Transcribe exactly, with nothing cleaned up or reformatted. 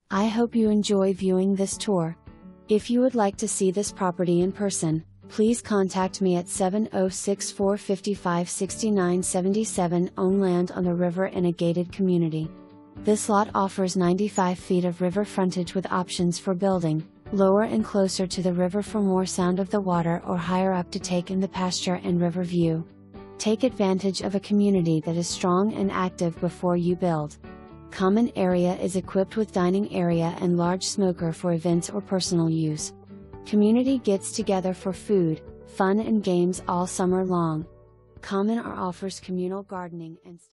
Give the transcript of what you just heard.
I hope you enjoy viewing this tour. If you would like to see this property in person, please contact me at seven oh six, four five five, six nine seven seven. Own land on the river in a gated community. This lot offers ninety-five feet of river frontage with options for building, lower and closer to the river for more sound of the water, or higher up to take in the pasture and river view. Take advantage of a community that is strong and active before you build. Common area is equipped with dining area and large smoker for events or personal use. Community gets together for food, fun and games all summer long. Common are offers communal gardening and